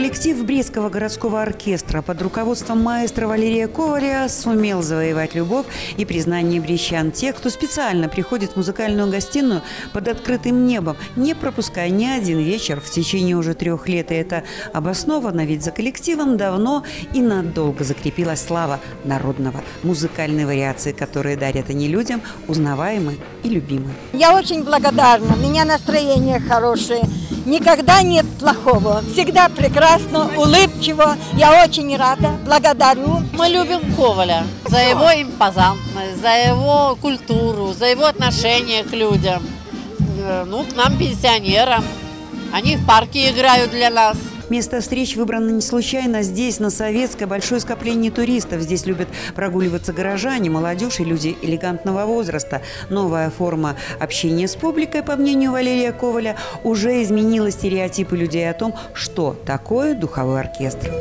Коллектив Брестского городского оркестра под руководством маэстро Валерия Коваля сумел завоевать любовь и признание брестчан. Тех, кто специально приходит в музыкальную гостиную под открытым небом, не пропуская ни один вечер в течение уже 3 лет. И это обоснованно, ведь за коллективом давно и надолго закрепилась слава народного музыкальной вариации, которые дарят они людям узнаваемые и любимые. Я очень благодарна, у меня настроение хорошее. Никогда нет плохого, всегда прекрасно, улыбчиво. Я очень рада, благодарю. Мы любим Коваля за его импозантность, за его культуру, за его отношение к людям, к нам, пенсионерам. Они в парке играют для нас. Место встреч выбрано не случайно. Здесь, на Советской, большое скопление туристов. Здесь любят прогуливаться горожане, молодежь и люди элегантного возраста. Новая форма общения с публикой, по мнению Валерия Коваля, уже изменила стереотипы людей о том, что такое духовой оркестр.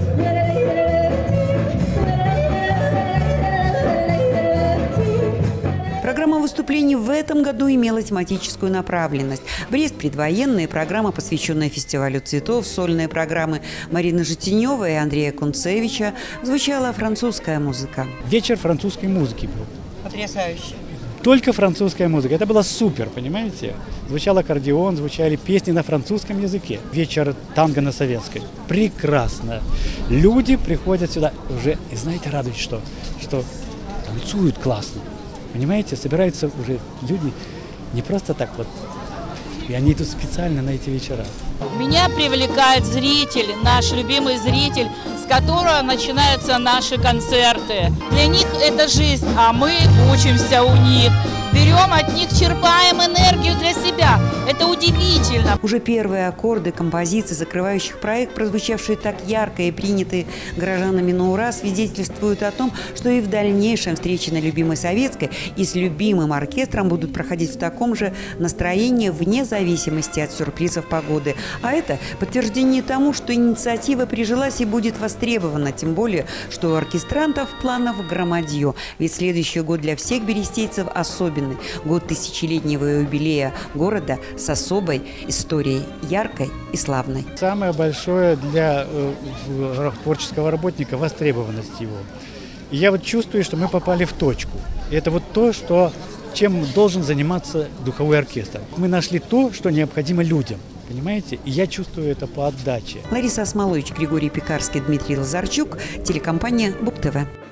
Программа выступлений в этом году имела тематическую направленность. Брест предвоенные, программа, посвященная фестивалю цветов, сольные программы Марины Житиневой и Андрея Кунцевича. Звучала французская музыка. Вечер французской музыки был. Потрясающе. Только французская музыка. Это было супер, понимаете? Звучал аккордеон, звучали песни на французском языке. Вечер танго на Советской. Прекрасно. Люди приходят сюда уже, и знаете, радует, что танцуют классно. Понимаете, собираются уже люди не просто так вот, и они идут специально на эти вечера. Меня привлекает зритель, наш любимый зритель, с которого начинаются наши концерты. Для них это жизнь, а мы учимся у них. Берем от них, черпаем энергию для себя. Это удивительно. Уже первые аккорды композиций, закрывающих проект, прозвучавшие так ярко и принятые горожанами на ура, свидетельствуют о том, что и в дальнейшем встречи на любимой Советской и с любимым оркестром будут проходить в таком же настроении вне зависимости от сюрпризов погоды. А это подтверждение тому, что инициатива прижилась и будет востребована. Тем более, что у оркестрантов планов громадье. Ведь следующий год для всех берестейцев особенный. Год тысячелетнего юбилея города с особой историей, яркой и славной. Самое большое для творческого работника – востребованность его. И я вот чувствую, что мы попали в точку. И это вот то, чем должен заниматься духовой оркестр. Мы нашли то, что необходимо людям. Понимаете? И я чувствую это по отдаче. Лариса Осмолович, Григорий Пекарский, Дмитрий Лазарчук, телекомпания БУК ТВ.